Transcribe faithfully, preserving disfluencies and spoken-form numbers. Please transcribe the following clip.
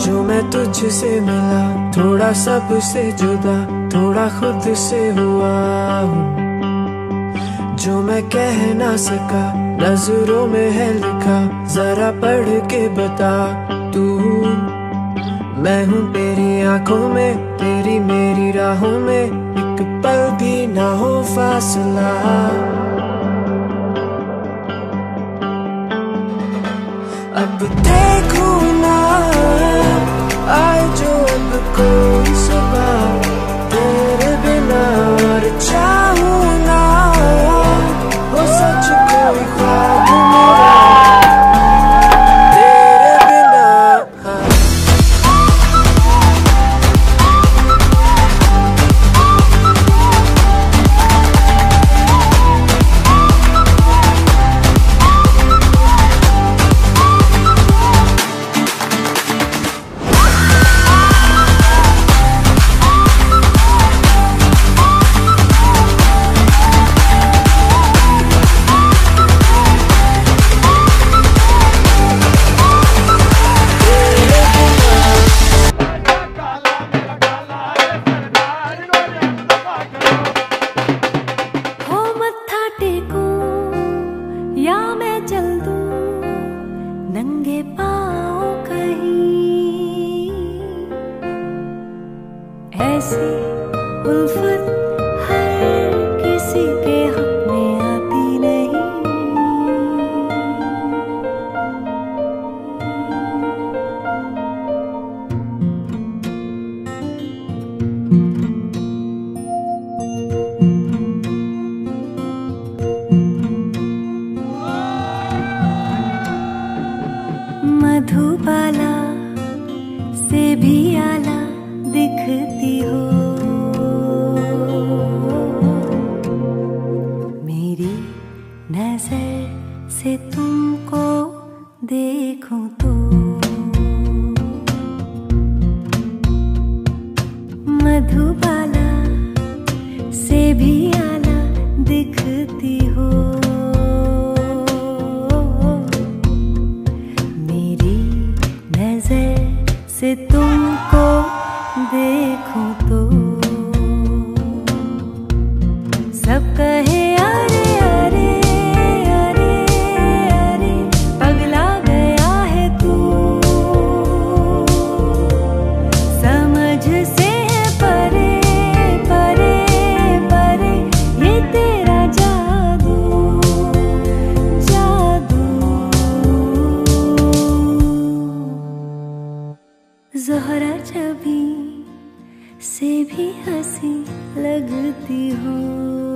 जो मैं तुझसे मिला, थोड़ा सबसे जुदा, थोड़ा खुद से हुआ हूँ। जो मैं कह ना सका, नजरों में है लिखा, जरा पढ़ के बता तू। मैं हूँ तेरी आंखों में, तेरी मेरी राहों में, एक पल भी ना हो फासला। अब देखूं ना आए जो अब कोई सुबह तेरे बिना, और चाहूं ना हो सच कोई ख्वाब मेरा तेरे बिना। मधुबाला से भी आला दिखती हो मेरी नजर से, तुमको देखूं तो। मधुबाला से भी आला दिखती हो मेरी नजर से, तुमको देखूं तो। सब कहे अरे अरे अरे अरे पगला गया है तू, समझ से है परे परे परे ये तेरा जादू जादू। ज़हरा जबी से भी हंसी लगती हो।